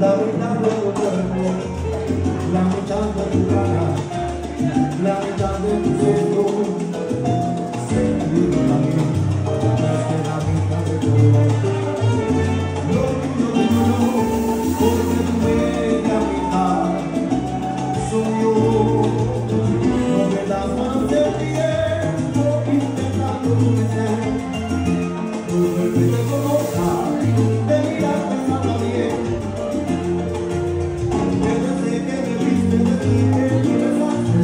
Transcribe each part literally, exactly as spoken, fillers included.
la mitad de tu cuerpo, la mitad de tu cara, la mitad de tus ojos, sentir también más que la mitad de todo. Lo tuyo es yo, porque tu media mitad soy yo. No me das más de tiempo intentando convencer, porque te conozca, de mirar pensando bien, que desde que me viste de ti que me besaste,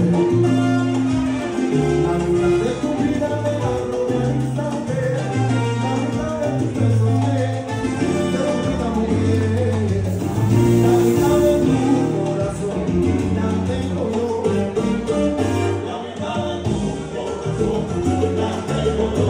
la mitad de tu vida te la robé al instante, la mitad de tus besos que te lo olvida muy bien, la mitad de tu corazón la tengo yo, la mitad de tu corazón la tengo yo.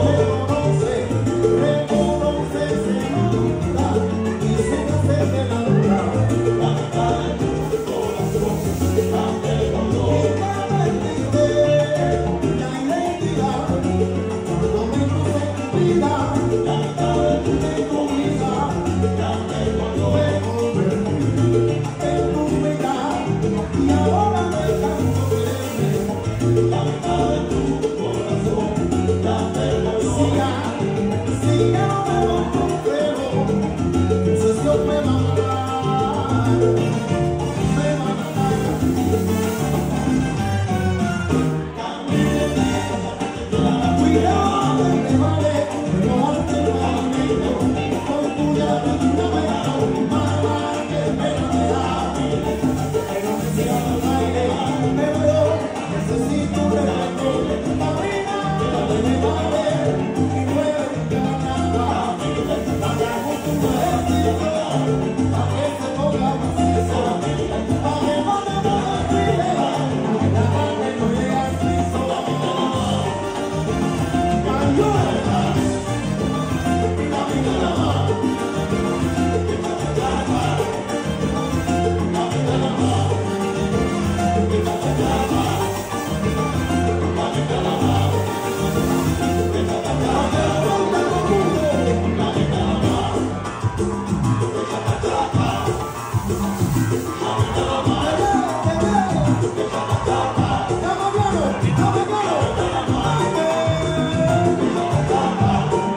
Reconoce, reconoce sin duda y sin hacerte la duda, la mitad de tu corazón la tengo yo. Y para entender la identidad, cuando me cruce en tu vida, la mitad de tu vida la tengo yo. Me convertí en tu mitad y ahora me canso de quererme, la mitad de tu corazón la tengo yo. Si ya, si ya no me lo compro, entonces Dios me va a matar, me va a matar. Cuidado de que vale, no ante el movimiento, con tuya pintura me da un mala que me da. Que no se siga el aire, pero yo necesito un relato, la vida que me vale y mueve mi garganta. Para justo un ejercicio, para que se ponga macizo, para que no me olvide, para que la carne no llegue al piso. Ayúdame, la vida la va, la vida la va.